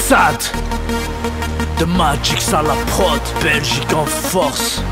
Sad de Magic à la prod, Belgique en force.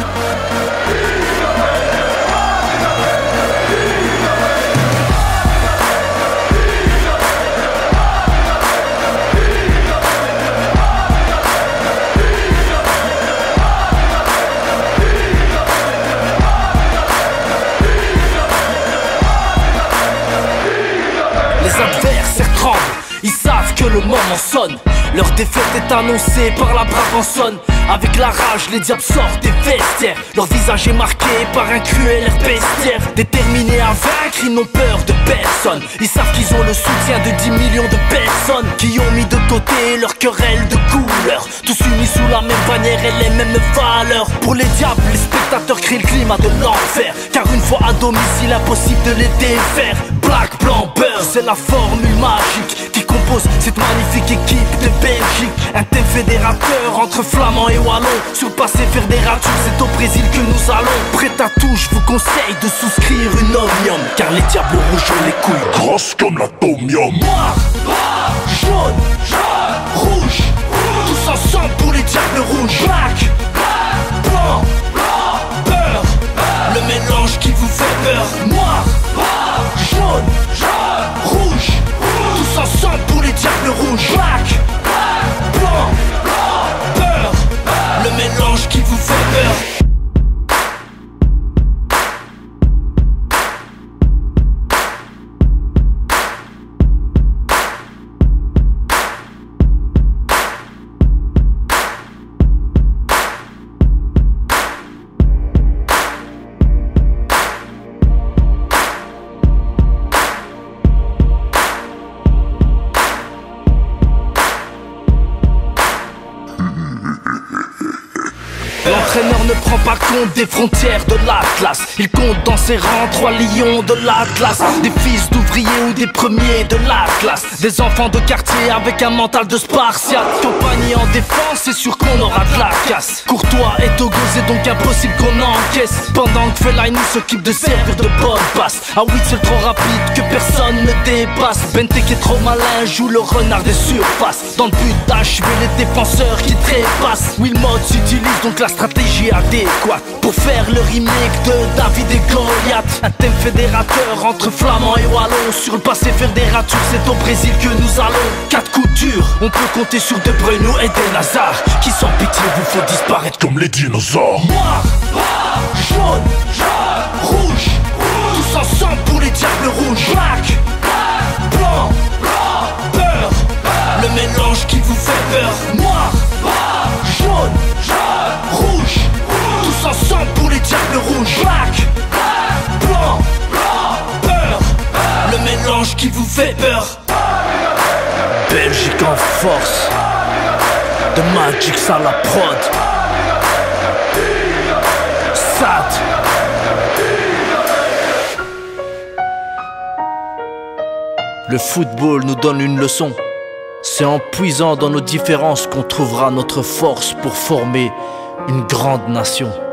Les adversaires tremblent, ils savent que le moment sonne. Leur défaite est annoncée par la brave en sonne. Avec la rage, les diables sortent des vestiaires. Leur visage est marqué par un cruel air bestiaire. Déterminés à vaincre, ils n'ont peur de personne. Ils savent qu'ils ont le soutien de 10 millions de personnes qui ont mis de côté leur querelle de couleur. Tous unis sous la même bannière et les mêmes valeurs. Pour les diables, les spectateurs créent le climat de l'enfer. Car une fois à domicile, impossible de les défaire. Black, blanc, beurre, c'est la formule magique qui compose cette magnifique équipe de Belgique. Un thème fédérateur entre flamands et wallons. Sur le passé faire des ratures, c'est au Brésil que nous allons. Prêt à tout, je vous conseille de souscrire une omnium. Car les diables rouges ont les couilles grosses comme l'atomium. Noir, jaune, rouge, tous ensemble pour les diables rouges. Black, blanc, beurre, le mélange qui vous fait peur. Noir, jaune, rouge, tous ensemble pour les diables rouges. Black, blanc, beurre, le mélange qui vous fait peur. L'entraîneur ne prend pas compte des frontières de l'Atlas. Il compte dans ses rangs 3 lions de l'Atlas. Des fils d'ouvriers ou des premiers de l'Atlas. Des enfants de quartier avec un mental de Spartiate. Campagne en défense, c'est sûr qu'on aura de la casse. Courtois et Togo, c'est donc impossible qu'on encaisse. Pendant que Fellaini s'occupe de servir de bonne passe. Ah oui, c'est trop rapide que personne ne dépasse. Benteke est trop malin, joue le renard des surfaces. Dans le but d'achever les défenseurs qui trépassent. Wilmot s'utilise donc la stratégie adéquate pour faire le remake de David et Goliath. Un thème fédérateur entre flamands et wallons. Sur le passé faire des ratures, c'est au Brésil que nous allons. 4 coups durs, on peut compter sur De Bruyne ou Eden Hazard, qui sans pitié vous faut disparaître comme les dinosaures. Noir, jaune, rouge, tous ensemble pour les diables rouges. Black, blanc, beurre, le mélange qui vous fait peur. Noir, jaune, rouge, tous ensemble pour les diables rouges. Black, blanc, beurre, le mélange qui vous fait peur. Belgique en force, de Magic à la prod. Sad. Le football nous donne une leçon. C'est en puisant dans nos différences qu'on trouvera notre force pour former une grande nation.